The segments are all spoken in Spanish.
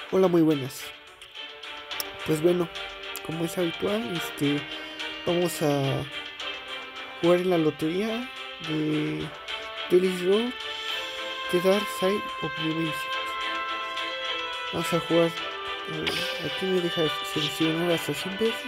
Hola, muy buenas. Pues bueno, como es habitual, vamos a jugar en la lotería de Delis Road The Dark Side of the Basic. Vamos a jugar. Aquí me deja seleccionar hasta 100 veces.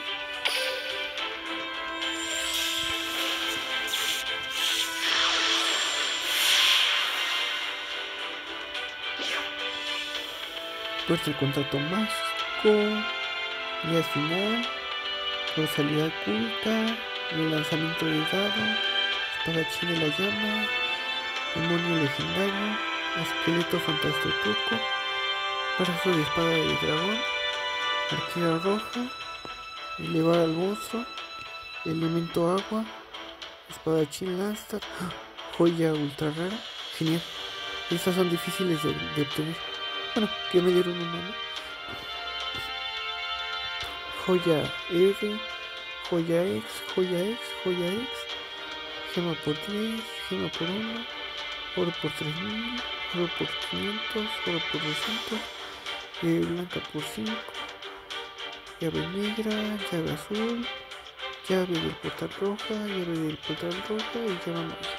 Puerta el contrato mágico. Día final. Rosalía oculta. El lanzamiento de dado. Espadachín de la llama. Demonio legendario. Esqueleto fantástico truco. Brazo de espada de dragón. Arquera roja. Elevar al monstruo. Elemento agua. Espadachín Landstar. Joya ultra rara. Genial. Estas son difíciles de obtener. Bueno, que me dieron una mano. Joya R. Joya X. Joya X. Joya X. Gema por 10. Gema por 1. Oro por 3000. Oro por 500. Oro por 200. Llave blanca por 5. Llave negra. Llave azul. Llave del portal roja. Llave del portal roja. Y llave amarilla.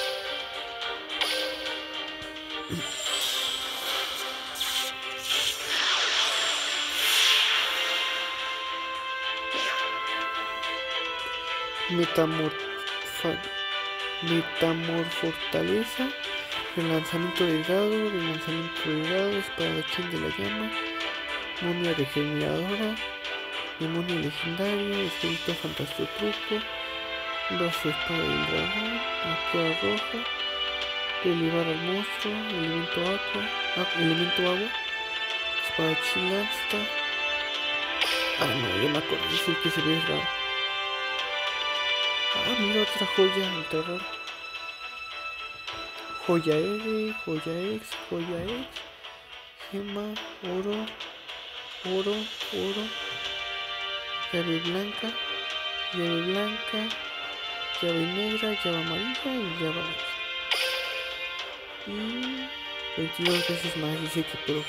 Metamorfortaleza, relanzamiento de dado, espadachín de la llama, momia regeneradora, demonio legendario, esqueleto fantástico truco, brazo espada del dragón, arquera roja, elevar al monstruo, elemento agua, espadachín Landstar. No, ya me acuerdo, es el que se ve raro. Mira otra joya ultra rara. Joya R, joya X, joya X, gema, oro, llave blanca, llave negra, llave amarilla y llave amarilla. Y 22 veces más, dice que puedo.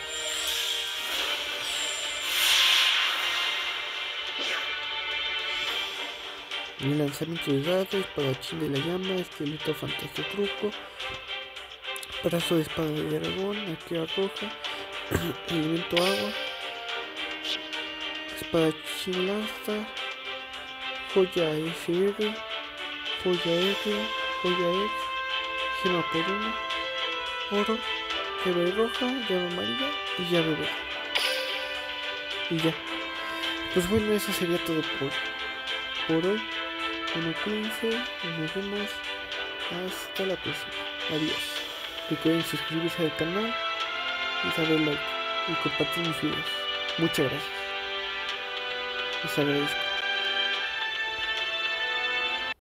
Mi lanzamiento de dados, espadachín de la llama, esqueleto fantástico truco, brazo de espada de dragón, arquera roja, elemento agua, espadachín Landstar, joya SR, joya R, joya X, gema por 1, oro, llave roja, llave amarilla y llave verde. Y ya. Pues bueno, eso sería todo por hoy. Bueno, cuídense y nos vemos hasta la próxima. Adiós. Recuerden suscribirse al canal y darle like y compartir mis videos. Muchas gracias. Les agradezco.